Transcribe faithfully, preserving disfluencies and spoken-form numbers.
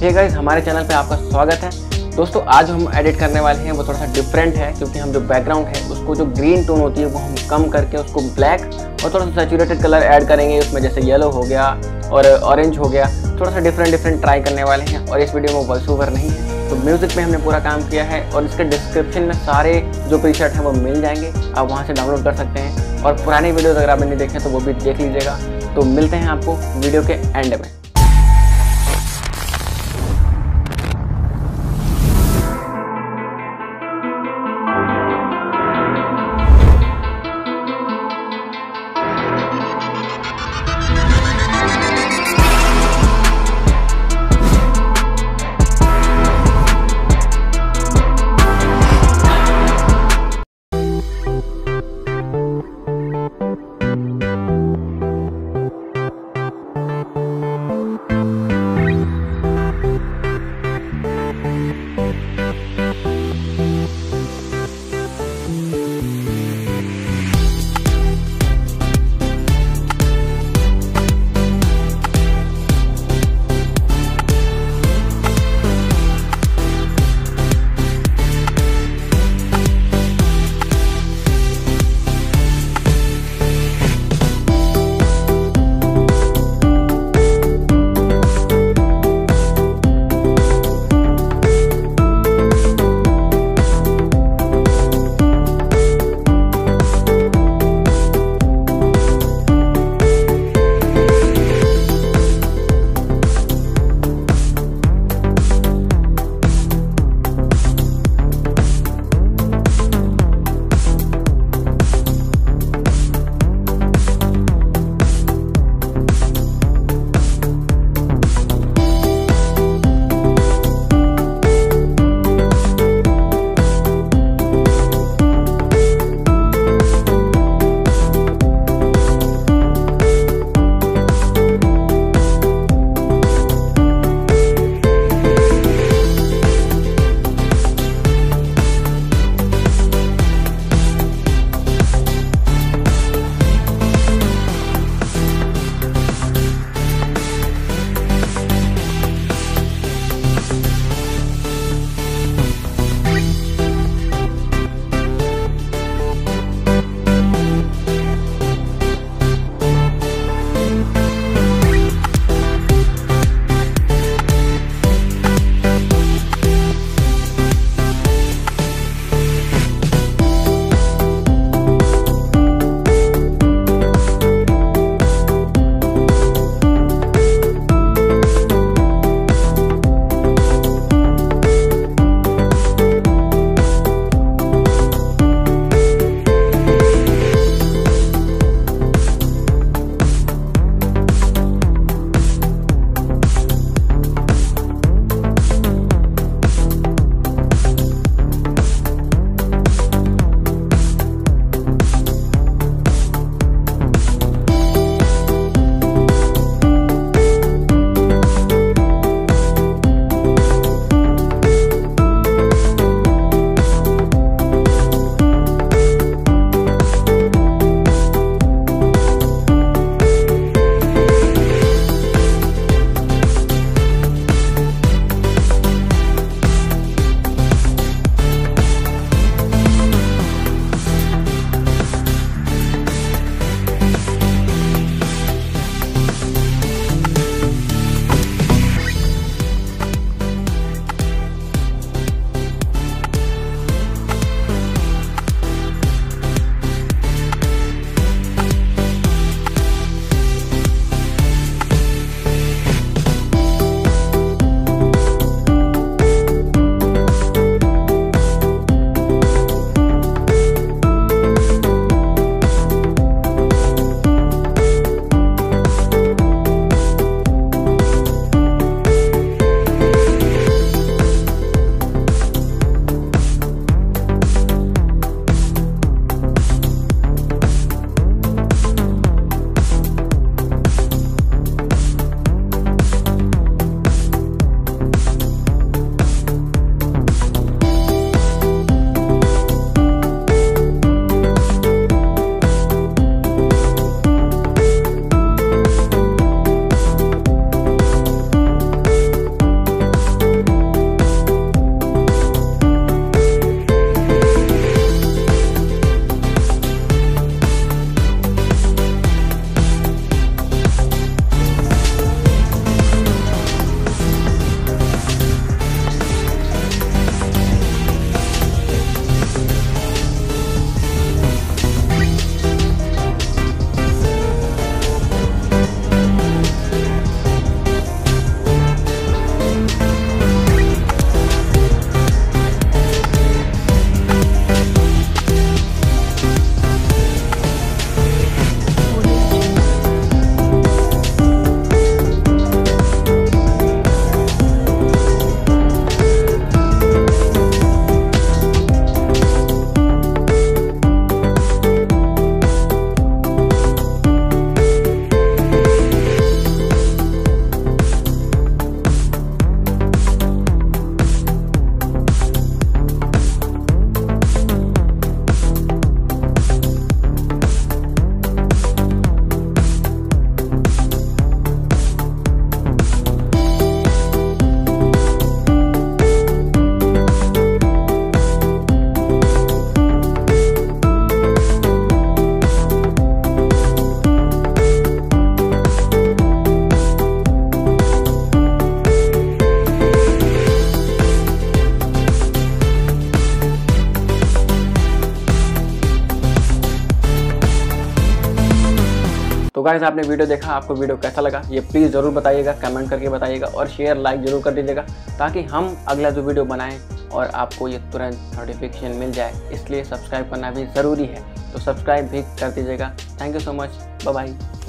Hey guys, हमारे channel पे आपका स्वागत है। दोस्तों आज हम एडिट करने वाले हैं वो थोड़ा सा डिफरेंट है, क्योंकि हम जो बैकग्राउंड है उसको जो ग्रीन टोन होती है वो हम कम करके उसको ब्लैक और थोड़ा सा सैचुरेटेड कलर ऐड करेंगे उसमें, जैसे येलो हो गया और ऑरेंज हो गया। थोड़ा सा डिफरेंट डिफरेंट ट्राई करने वाले हैं और इस वीडियो में वॉइस ओवर नहीं है, तो म्यूज़िक पे हमने पूरा काम किया है और इसके डिस्क्रिप्शन में सारे जो प्रीसेट हैं वो मिल जाएंगे, आप वहाँ से डाउनलोड कर सकते हैं। और पुराने वीडियोज़ अगर आपने नहीं देखे तो वो भी देख लीजिएगा। तो मिलते हैं आपको वीडियो के एंड में। गाइस आपने वीडियो देखा, आपको वीडियो कैसा लगा ये प्लीज़ ज़रूर बताइएगा, कमेंट करके बताइएगा और शेयर लाइक ज़रूर कर दीजिएगा ताकि हम अगला जो वीडियो बनाएं और आपको ये तुरंत नोटिफिकेशन मिल जाए। इसलिए सब्सक्राइब करना भी ज़रूरी है, तो सब्सक्राइब भी कर दीजिएगा। Thank you so much, bye bye.